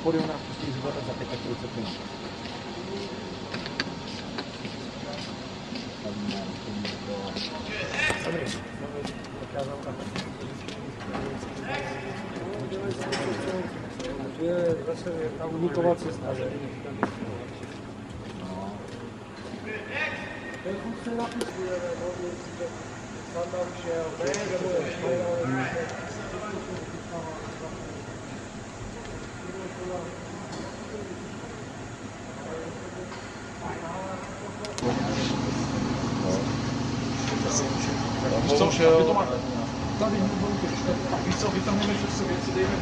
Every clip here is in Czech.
pódium na pustých životech za 45 minut. Dobrý. Je zase ta uniková cesta, že? Ten kluk se napisuje, tam tam šel, tady víš co, vytáhneme všechny věci, dejme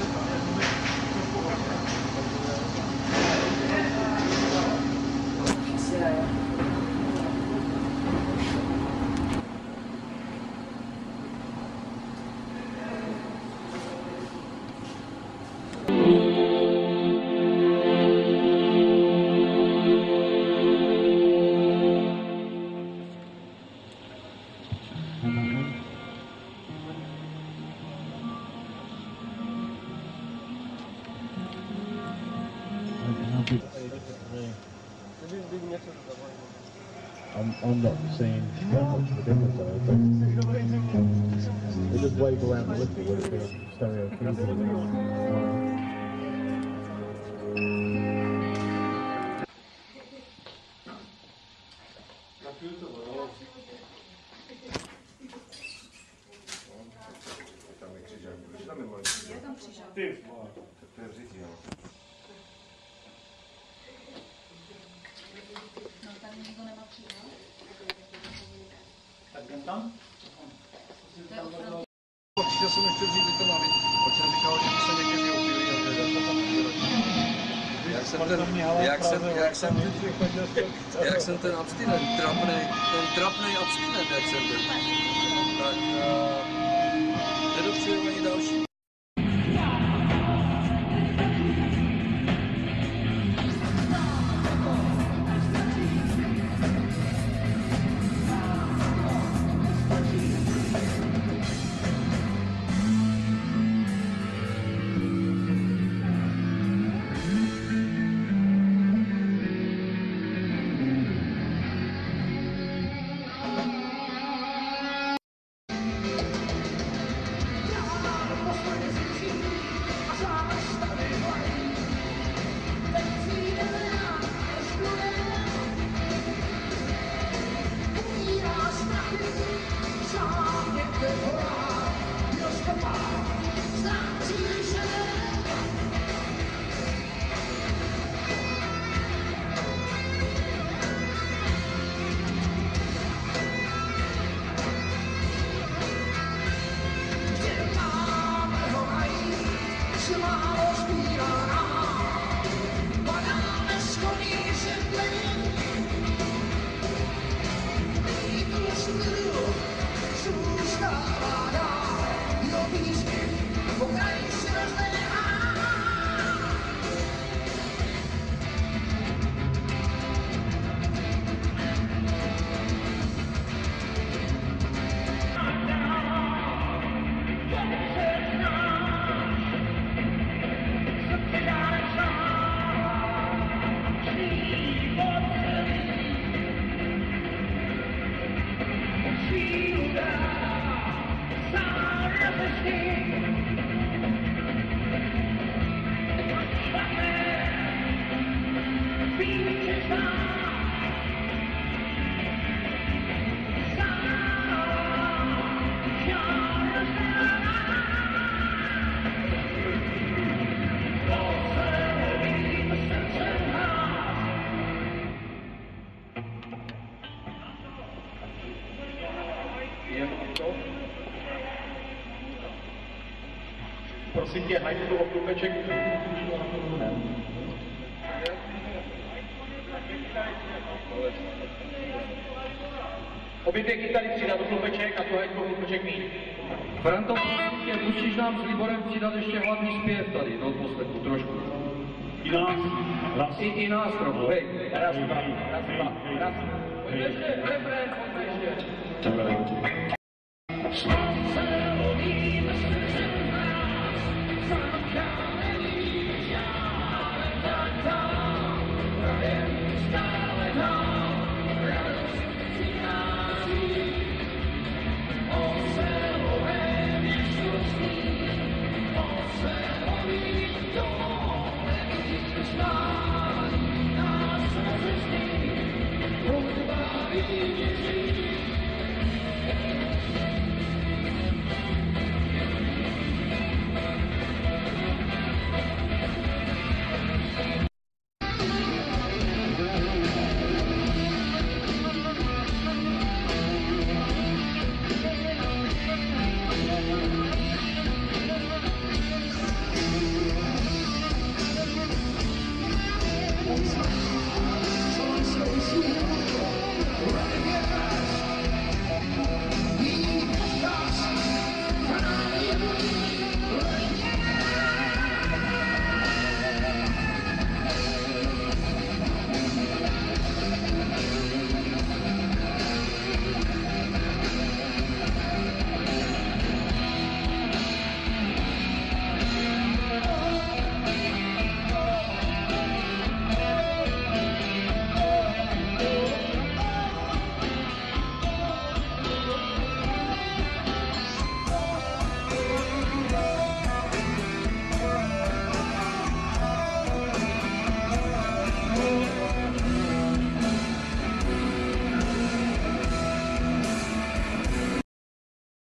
I'm not seeing that much of a difference, I think. They just wave around a little with the stereo keyboard. Určitě jsem ještě vzít vykonavit, protože říkal, že se někteří opili a že jak jsem ten abstinent, trapnej abstinent, jak jsem byl, tak nedopřeju ani další. Prosím tě, hajdu do oklupeček. Obě dvě kytary přidat do klupeček a to hajdu do oklupeček míň. Franto, prosím tě, musíš nám s Liborem přidat ještě hlavní zpěv tady, do poslechu, trošku. I nás? I nás trochu, hej. Raz, dva. Ještě, refrén, pojďme ještě.